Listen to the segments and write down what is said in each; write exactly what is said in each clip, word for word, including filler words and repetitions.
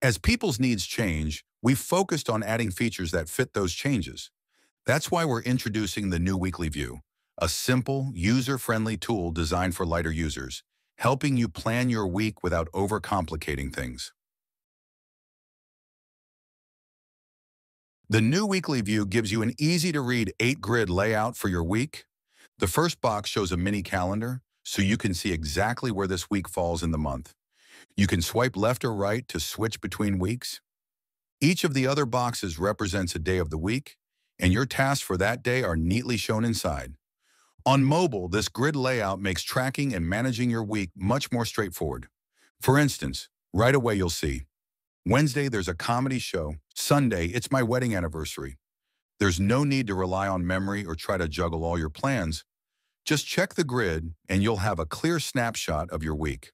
As people's needs change, we've focused on adding features that fit those changes. That's why we're introducing the new Weekly View, a simple, user-friendly tool designed for lighter users, helping you plan your week without overcomplicating things. The new Weekly View gives you an easy-to-read eight-grid layout for your week. The first box shows a mini calendar, so you can see exactly where this week falls in the month. You can swipe left or right to switch between weeks. Each of the other boxes represents a day of the week, and your tasks for that day are neatly shown inside. On mobile, this grid layout makes tracking and managing your week much more straightforward. For instance, right away you'll see, Wednesday there's a comedy show, Sunday it's my wedding anniversary. There's no need to rely on memory or try to juggle all your plans. Just check the grid and you'll have a clear snapshot of your week.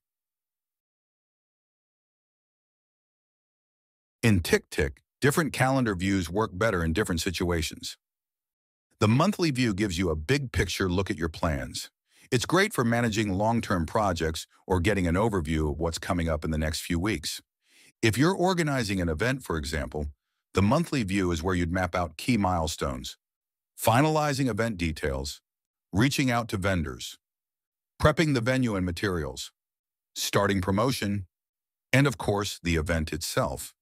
In TickTick, different calendar views work better in different situations. The monthly view gives you a big picture look at your plans. It's great for managing long-term projects or getting an overview of what's coming up in the next few weeks. If you're organizing an event, for example, the monthly view is where you'd map out key milestones, finalizing event details, reaching out to vendors, prepping the venue and materials, starting promotion, and of course, the event itself.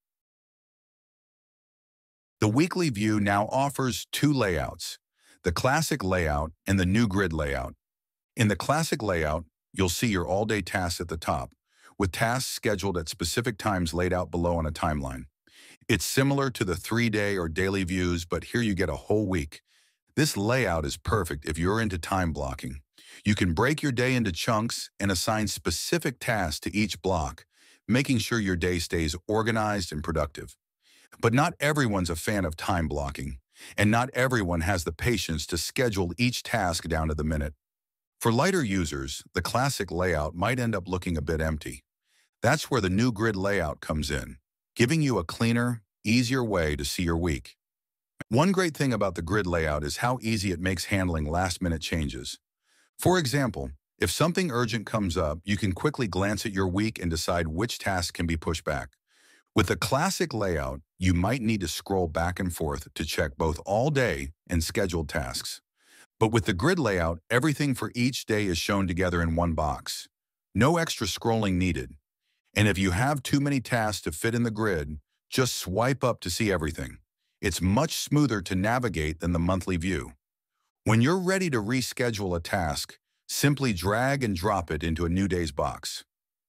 The weekly view now offers two layouts, the classic layout and the new grid layout. In the classic layout, you'll see your all-day tasks at the top, with tasks scheduled at specific times laid out below on a timeline. It's similar to the three-day or daily views, but here you get a whole week. This layout is perfect if you're into time blocking. You can break your day into chunks and assign specific tasks to each block, making sure your day stays organized and productive. But not everyone's a fan of time blocking, and not everyone has the patience to schedule each task down to the minute. For lighter users, the classic layout might end up looking a bit empty. That's where the new grid layout comes in, giving you a cleaner, easier way to see your week. One great thing about the grid layout is how easy it makes handling last-minute changes. For example, if something urgent comes up, you can quickly glance at your week and decide which tasks can be pushed back. With the classic layout, you might need to scroll back and forth to check both all-day and scheduled tasks. But with the grid layout, everything for each day is shown together in one box. No extra scrolling needed. And if you have too many tasks to fit in the grid, just swipe up to see everything. It's much smoother to navigate than the monthly view. When you're ready to reschedule a task, simply drag and drop it into a new day's box.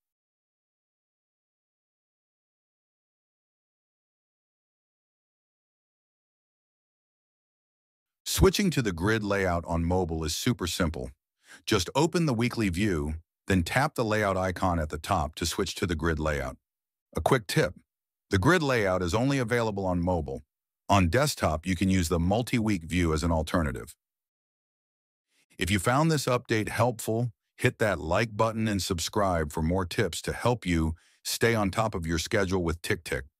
Switching to the grid layout on mobile is super simple. Just open the weekly view, then tap the layout icon at the top to switch to the grid layout. A quick tip, the grid layout is only available on mobile. On desktop, you can use the multi-week view as an alternative. If you found this update helpful, hit that like button and subscribe for more tips to help you stay on top of your schedule with TickTick.